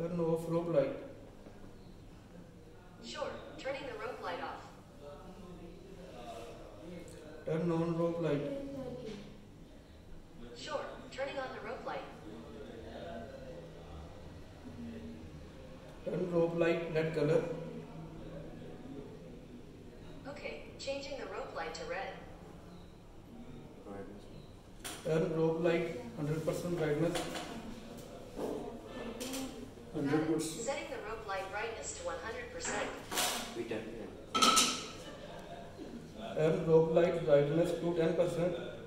Turn off rope light. Sure, turning the rope light off. Turn on rope light. Sure, turning on the rope light. Turn rope light red color. Okay, changing the rope light to red. Turn rope light 100% brightness. 100%. Setting the rope light brightness to 100%. We turn. Turn rope light brightness to 10%.